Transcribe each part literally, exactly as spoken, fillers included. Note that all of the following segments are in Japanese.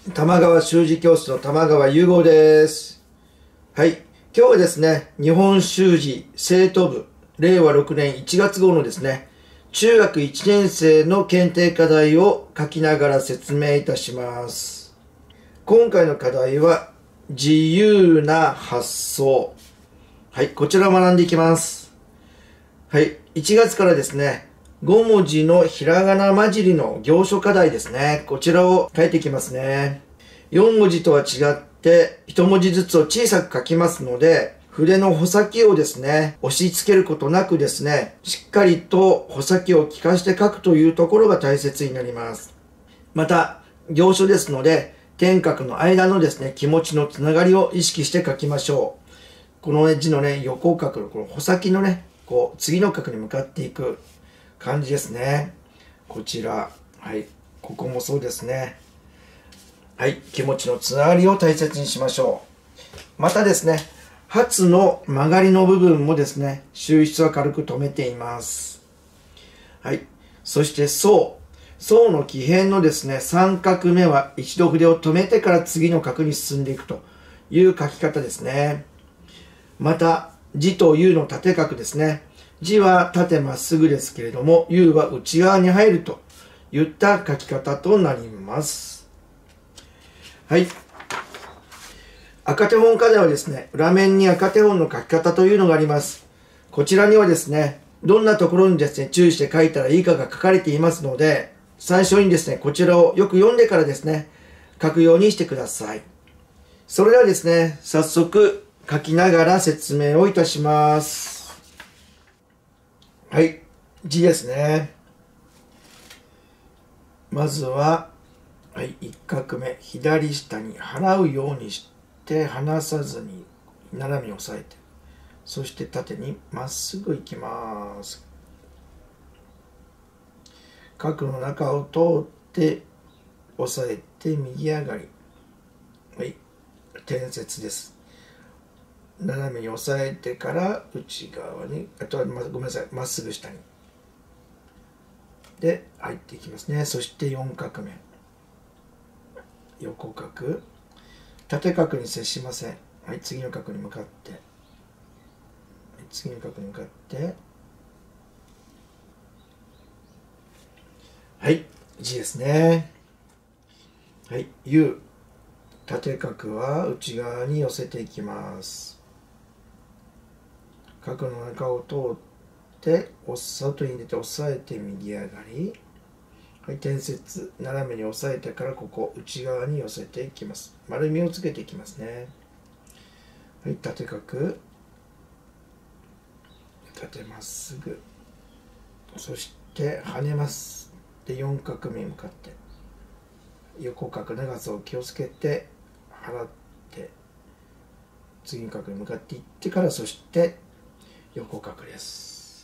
玉川習字教室の玉川雄吾です。はい。今日はですね、日本習字生徒部れいわろくねんいちがつ号のですね、中学いちねん生の検定課題を書きながら説明いたします。今回の課題は、自由な発想。はい。こちらを学んでいきます。はい。いちがつからですね、ごもじのひらがな混じりの行書課題ですね。こちらを書いていきますね。よんもじとは違っていちもじずつを小さく書きますので、筆の穂先をですね、押し付けることなくですね、しっかりと穂先を利かして書くというところが大切になります。また、行書ですので、点画の間のですね、気持ちのつながりを意識して書きましょう。この字のね、横画のこの穂先のね、こう、次の画に向かっていく感じですね。こちら。はい。ここもそうですね。はい。気持ちのつながりを大切にしましょう。またですね、発の曲がりの部分もですね、収筆は軽く止めています。はい。そして、層。層の木偏のですね、さん画目は一度筆を止めてから次の画に進んでいくという書き方ですね。また、字とUの縦画ですね。字は縦まっすぐですけれども、U は内側に入るといった書き方となります。はい。赤手本課題はですね、裏面に赤手本の書き方というのがあります。こちらにはですね、どんなところにですね、注意して書いたらいいかが書かれていますので、最初にですね、こちらをよく読んでからですね、書くようにしてください。それではですね、早速書きながら説明をいたします。はい、字ですね。まずは、はい、いち画目、左下に払うようにして離さずに斜めに押さえて、そして縦にまっすぐ行きます。角の中を通って押さえて右上がり。はい、点節です。斜めに押さえてから内側に、あとは、ま、ごめんなさい、まっすぐ下に。で、入っていきますね。そしてよん画目。横角。縦角に接しません。はい、次の角に向かって。次の角に向かって。はい、字ですね。はい、U。縦角は内側に寄せていきます。角の中を通って外に出て押さえて右上がり。はい、点節斜めに押さえてからここ内側に寄せていきます。丸みをつけていきますね。はい、縦角、縦まっすぐ、そして跳ねます。でよん画目に向かって横角長さを気をつけて払って次の角に向かっていってから、そして横角です。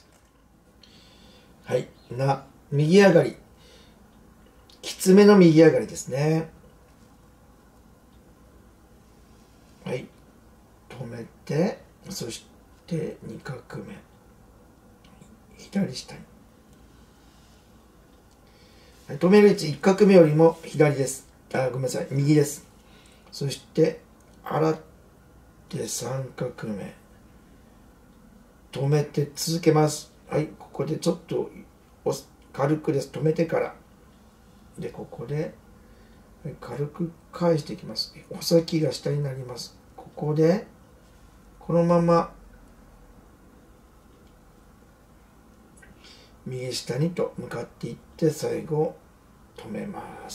はい、な、右上がり、きつめの右上がりですね。はい、止めて、そしてに画目、左下に。はい、止める位置いち画目よりも左です。あ、ごめんなさい、右です。そして洗ってさん画目。止めて続けます。はい、ここでちょっと軽くです。止めてから。で、ここで軽く返していきます。穂先が下になります。ここで、このまま右下にと向かっていって、最後止めます。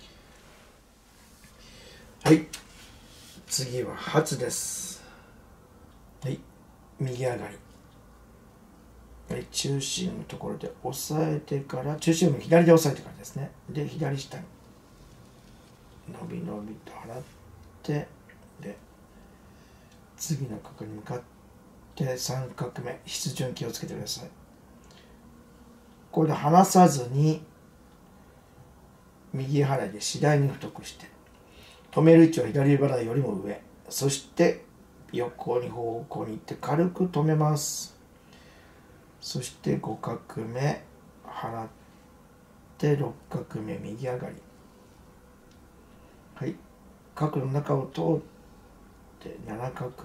はい。次は発です。はい。右上がり。はい、中心のところで押さえてから、中心の左で押さえてからですね。で、左下に。伸び伸びと払って、で、次の角に向かってさん画目。筆順気をつけてください。これで離さずに、右払いで次第に太くして、止める位置は左払いよりも上。そして、横に方向に行って軽く止めます。そしてご画目払ってろく画目右上がり。 はい、角の中を通ってなな画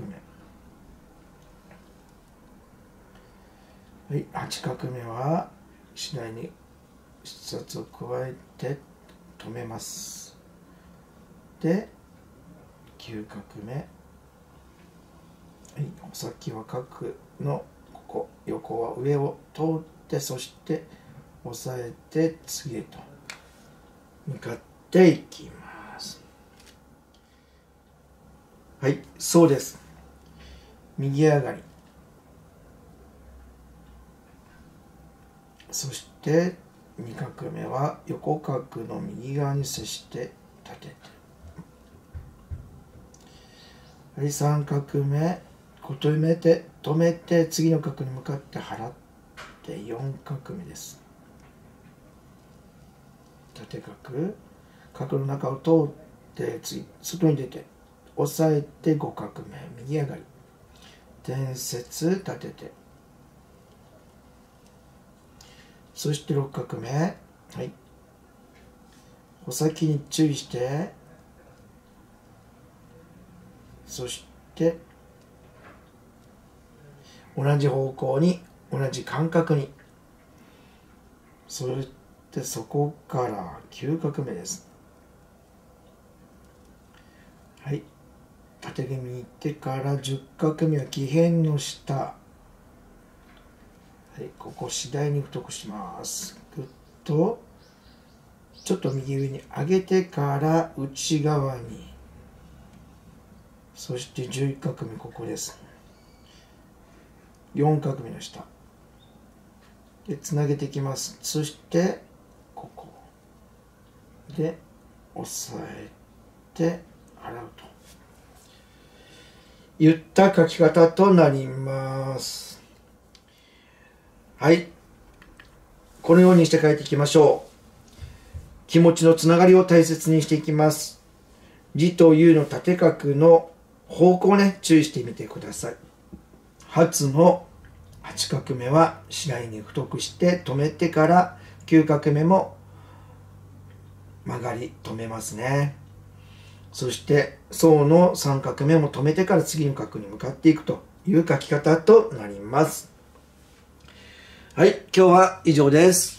目、はい、はち画目は次第に筆圧を加えて止めます。できゅう画目、はい、穂先は角のここ、横は上を通って、そして押さえて次へと向かっていきます。はい、そうです。右上がり、そしてに画目は横角の右側に接して立てて、はい、さん画目止めて止めて次の角に向かって払ってよん画目です。縦角、角の中を通って次外に出て押さえてご画目、右上がり、転接立てて、そしてろく画目、はい、穂先に注意して、そして同じ方向に同じ間隔に、そしてそこからきゅう画目です。はい、縦気味に行ってからじゅっ画目は木片の下、はい、ここ次第に太くします。ぐっとちょっと右上に上げてから内側に、そしてじゅういち画目ここです。よん画目の下でつなげていきます。そしてここで押さえて洗うといった書き方となります。はい、このようにして書いていきましょう。気持ちのつながりを大切にしていきます。字というの縦角の方向をね、注意してみてください。発のはち画目は次第に太くして止めてからきゅう画目も曲がり止めますね。そして宋のさん画目も止めてから次の角に向かっていくという書き方となります。はい、今日は以上です。